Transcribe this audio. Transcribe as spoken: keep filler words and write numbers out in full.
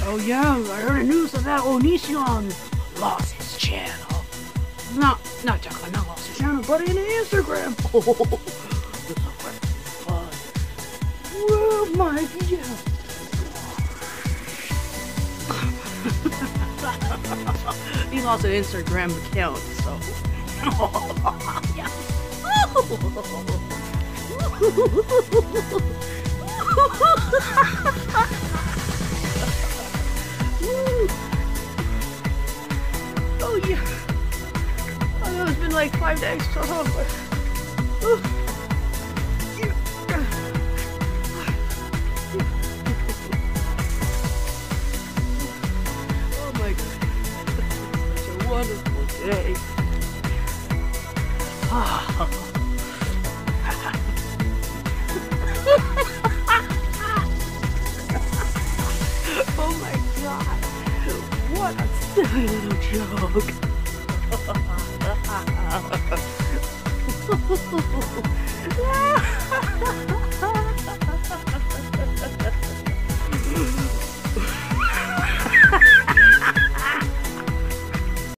Oh yeah, I heard the news of that Onision lost his channel. Not, not Jacqueline, not lost his channel, but in Instagram. Oh, oh my yeah. He lost an Instagram account, so. Yeah. Oh yeah. I know it's been like five days. So oh, oh my god. Such a wonderful day. Oh my god. What a silly little joke.